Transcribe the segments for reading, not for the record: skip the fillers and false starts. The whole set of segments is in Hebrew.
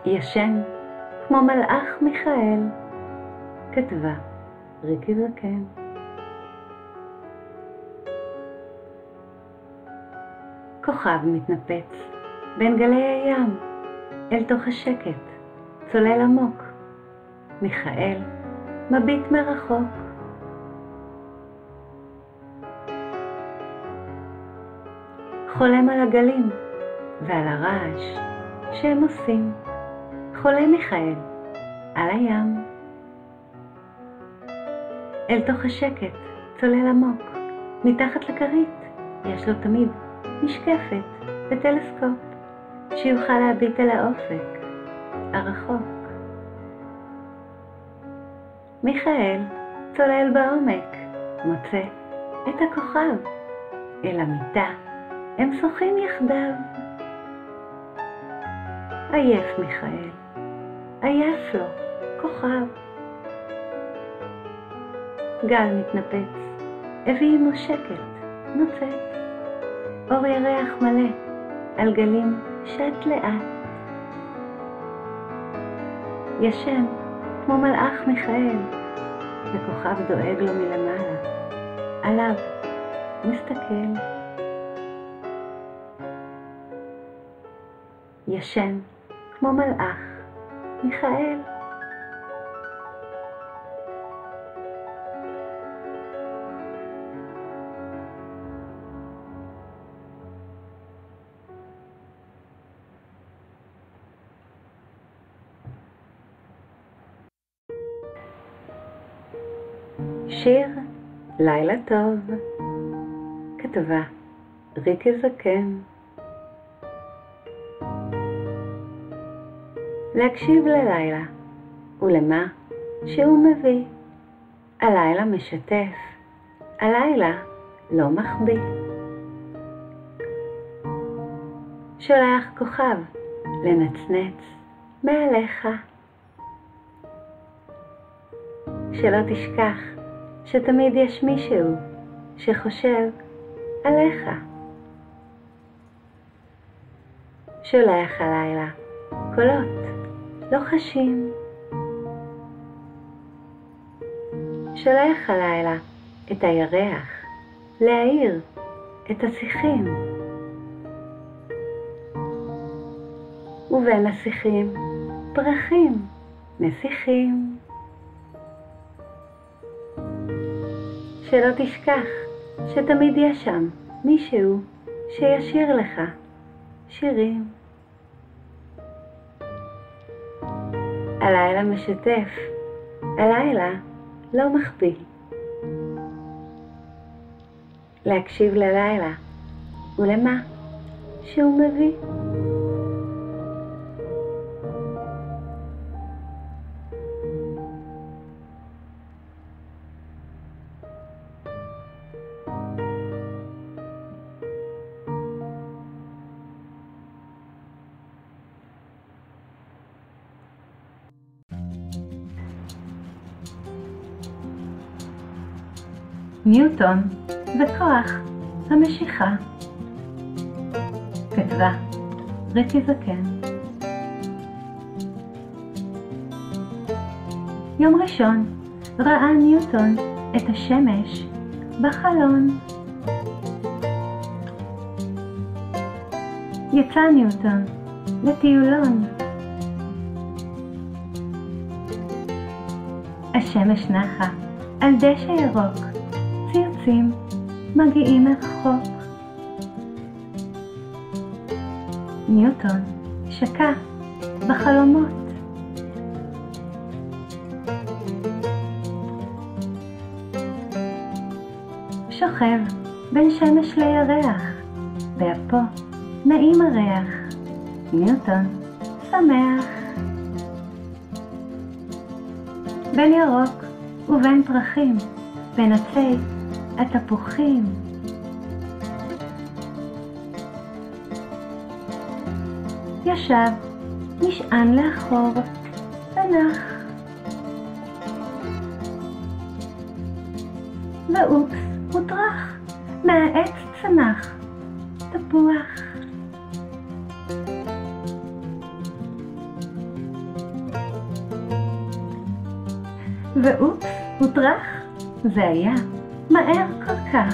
ישן כמו מלאך מיכאל. כתבה ריקי זקן. כוכב מתנפץ בין גלי הים אל תוך השקט, צולל עמוק. מיכאל מביט מרחוק. חולם על הגלים ועל הרעש שהם עושים. חולם מיכאל על הים. אל תוך השקט צולל עמוק. מתחת לכרית יש לו תמיד משקפת וטלסקופ שיוכל להביט אל האופק הרחוק. מיכאל צולל בעומק, מוצא את הכוכב. אל המיטה הם שוחים יחדיו. עייף מיכאל, עייף לו כוכב. גל מתנפץ, הביא עמו שקט, נוצץ. אור ירח מלא על גלים שט לאט. ישן כמו מלאך מיכאל, וכוכב דואג לו מלמעלה. עליו מסתכל. ישן כמו מלאך מיכאל. שיר לילה טוב. כתבה ריקי זקן. להקשיב ללילה ולמה שהוא מביא. הלילה משתף, הלילה לא מחביא. שולח כוכב לנצנץ מעליך. שלא תשכח שתמיד יש מישהו שחושב עליך. שולח הלילה קולות לוחשים. שולח הלילה את הירח להאיר את השיחים. ובין השיחים פרחים נסיכים. שלא תשכח שתמיד יש שם מישהו שישיר לך שירים. הלילה משתף, הלילה לא מחביא. להקשיב ללילה ולמה שהוא מביא. ניוטון וכוח המשיכה. כתבה ריקי זקן. יום ראשון ראה ניוטון את השמש בחלון. יצא ניוטון לטיולון. השמש נחה על דשא ירוק. ציוצים מגיעים מרחוק. ניוטון שקע בחלומות. שוכב בין שמש לירח, באפו נעים הריח. ניוטון שמח. בין ירוק ובין פרחים, בין עצי התפוחים. ישב, נשען לאחור, ונח. ואופס, הוטרח, מהעץ צנח תפוח. ואופס, הוטרח, זה היה מהר כל כך.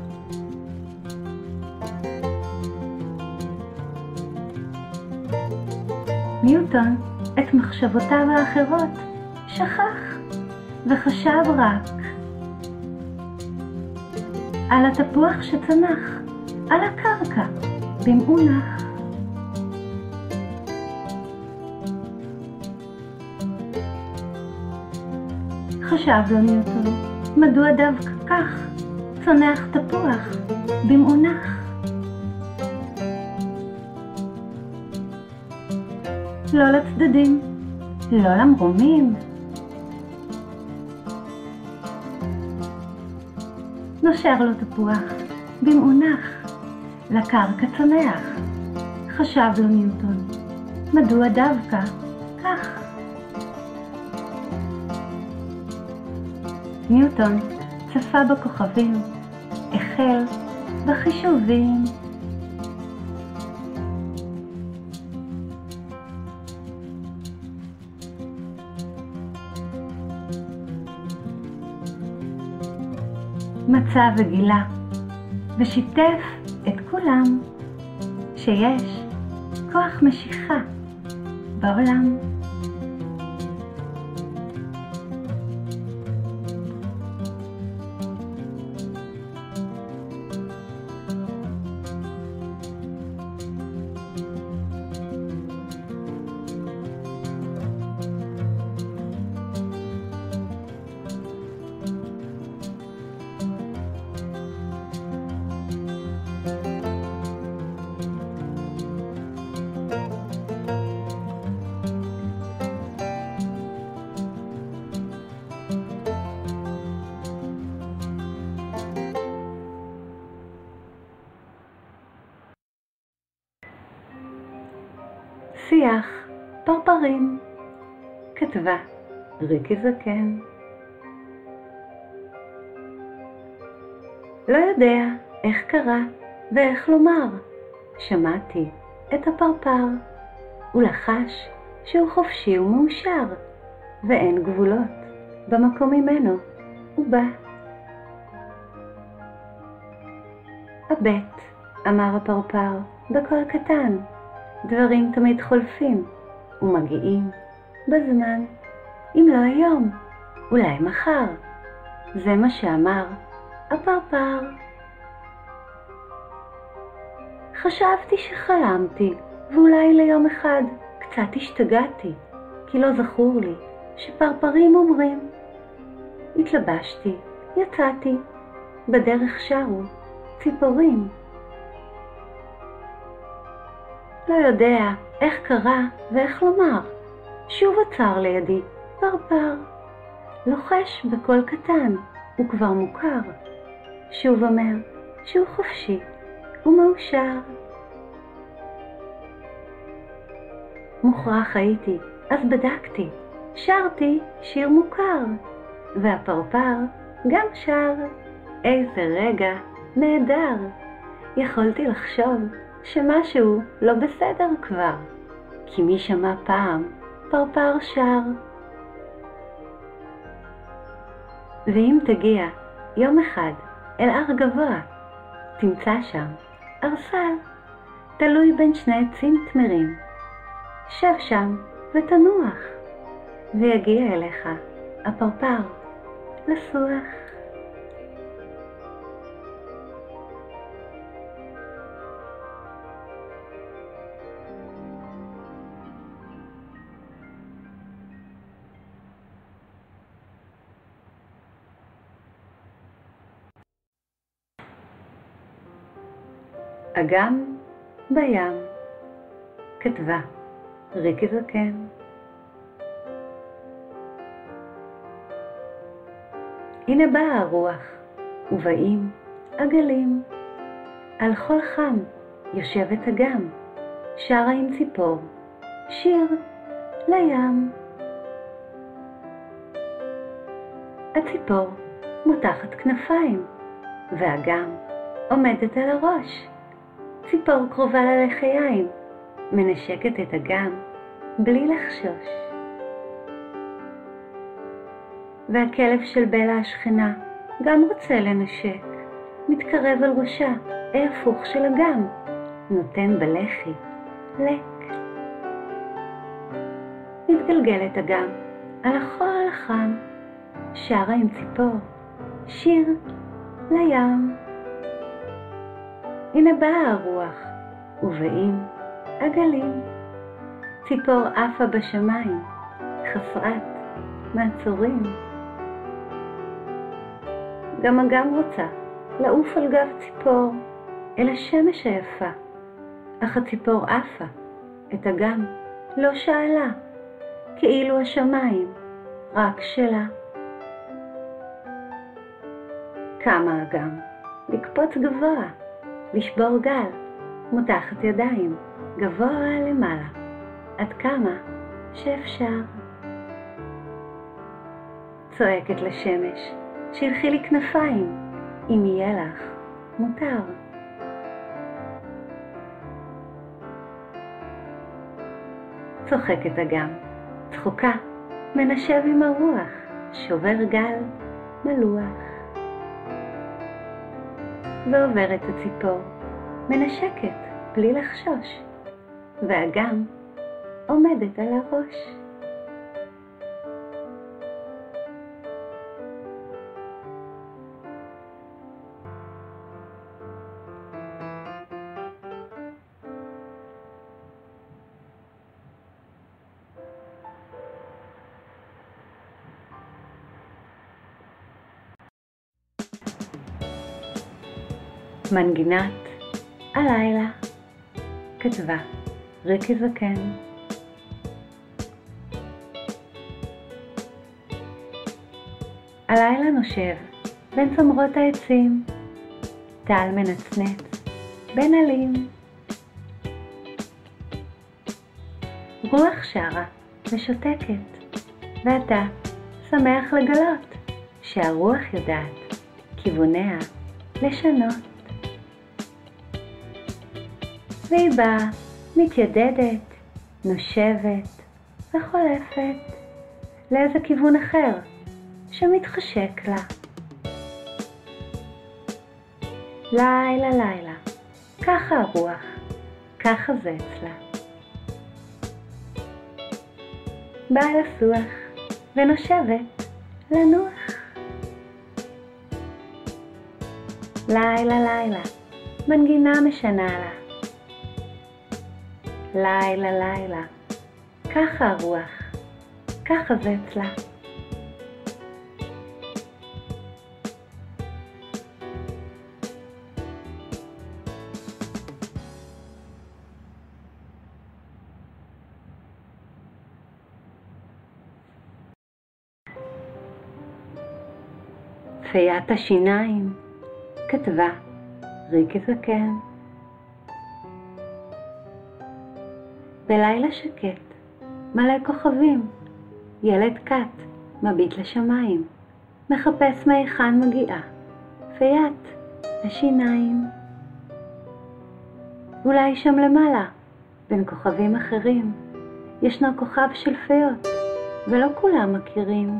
ניוטון את מחשבותיו האחרות שכח וחשב רק על התפוח שצנח על הקרקע במאונח. חשב לו ניוטון, מדוע דווקא כך צונח תפוח במאונח? לא לצדדים, לא למרומים. נושר לו תפוח במאונח, לקרקע צונח. חשב לו ניוטון, מדוע דווקא כך? ניוטון צפה בכוכבים, החל בחישובים. מצא וגילה ושיתף את כולם שיש כוח משיכה בעולם. שיח פרפרים, כתבה ריקי זקן. לא יודע איך קרה ואיך לומר, שמעתי את הפרפר, הוא לחש שהוא חופשי ומאושר, ואין גבולות במקום ממנו הוא בא. הבט, אמר הפרפר בקול קטן, דברים תמיד חולפים ומגיעים בזמן, אם לא היום, אולי מחר. זה מה שאמר הפרפר. חשבתי שחלמתי, ואולי ליום אחד קצת השתגעתי, כי לא זכור לי שפרפרים אומרים. התלבשתי, יצאתי, בדרך שרו ציפורים. לא יודע איך קרה ואיך לומר, שוב עצר לידי פרפר, לוחש בקול קטן, הוא כבר מוכר, שוב אומר שהוא חופשי ומאושר. מוכרח הייתי, אז בדקתי, שרתי שיר מוכר, והפרפר גם שר. איזה רגע נהדר, יכולתי לחשוב שמשהו לא בסדר כבר, כי מי שמע פעם פרפר שר. ואם תגיע יום אחד אל הר גבוה, תמצא שם ארסל, תלוי בין שני עצים תמרים. שב שם ותנוח, ויגיע אליך הפרפר לסוח. אגם בים, כתבה ריקי זקן. הנה באה הרוח, ובאים עגלים. על חול חם יושבת אגם, שרה עם ציפור, שיר לים. הציפור מותחת כנפיים, ואגם עומדת על הראש. ציפור קרובה לה לחיים, מנשקת את אגם בלי לחשוש. והכלב של בלה השכנה גם רוצה לנשק, מתקרב על ראשה, ההפוך של אגם, נותן בלחי, לק. מתגלגלת אגם על החול החם, שרה עם ציפור, שיר לים. הנה באה הרוח, ובאים עגלים. ציפור עפה בשמיים, חסרת מעצורים. גם אגם רוצה לעוף על גב ציפור אל השמש היפה, אך הציפור עפה, את אגם לא שאלה, כאילו השמיים רק שלה. קמה אגם לקפוץ גבוה, לשבור גל, מותחת ידיים גבוה למעלה, עד כמה שאפשר. צועקת לשמש, שלחי לי כנפיים, אם יהיה לך מותר. צוחקת אגם, צחוקה, מנשב עם הרוח, שובר גל מלוח. ועוברת הציפור, מנשקת בלי לחשוש, ואגם עומדת על הראש. מנגינת הלילה, כתבה ריקי זקן. הלילה נושב בין צמרות העצים, טל מנצנץ בין עלים. רוח שרה ושותקת, ואתה שמח לגלות שהרוח יודעת כיווניה לשנות. והיא באה, מתיידדת, נושבת וחולפת לאיזה כיוון אחר שמתחשק לה. לילה לילה, ככה הרוח, ככה זה אצלה. באה לסוח ונושבת לנוח. לילה לילה, מנגינה משנה לה. לילה לילה, ככה הרוח, ככה זה אצלה. פיית השיניים, כתבה ריקי זקן. בלילה שקט, מלא כוכבים, ילד קט מביט לשמיים, מחפש מהיכן מגיעה פיית השיניים. אולי שם למעלה, בין כוכבים אחרים, ישנו כוכב של פיות, ולא כולם מכירים.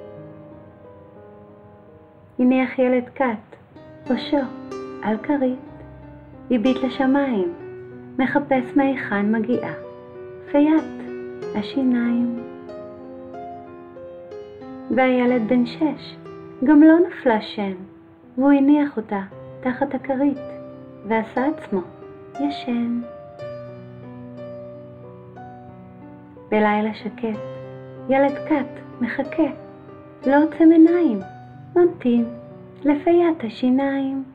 הניח ילד קט, ראשו על כרית, הביט לשמיים, מחפש מהיכן מגיעה פיית השיניים. והילד בן 6 גם לא נפלה שן, והוא הניח אותה תחת הכרית, ועשה עצמו ישן. בלילה שקט, ילד קט מחכה, לא עוצם עיניים, ממתין לפיית השיניים.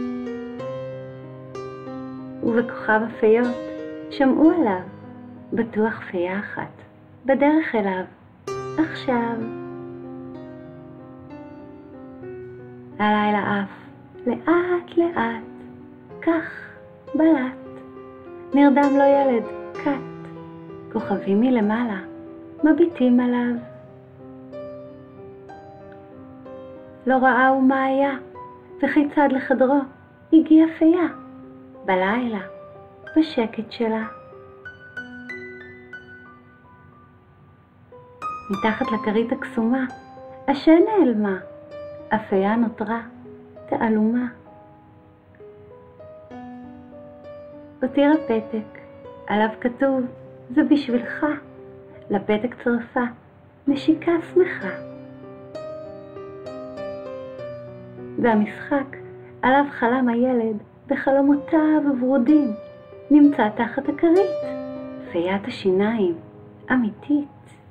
ובכוכב הפיות שמעו עליו, בטוח פייה אחת בדרך אליו עכשיו. הלילה עף לאט לאט, כך בלט, נרדם לו ילד קט, כוכבים מלמעלה מביטים עליו. לא ראה הוא מה היה, וכיצד לחדרו הגיעה פייה בלילה בשקט שלה. מתחת לכרית הקסומה השן נעלמה, אפיה נותרה תעלומה. הותירה פתק, עליו כתוב, זה בשבילך. לפתק צרפה, נשיקה שמחה. והמשחק, עליו חלם הילד, בחלומותיו הוורודים, נמצא תחת הכרית, פיית השיניים, אמיתית.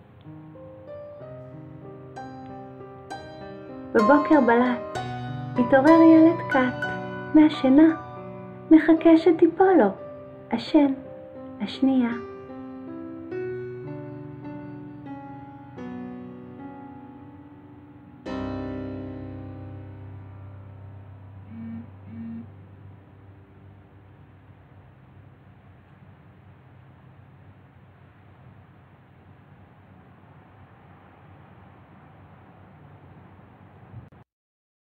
בבוקר בלט, התעורר ילד קט, מהשינה, מחכה שתיפול לו, השן, השנייה.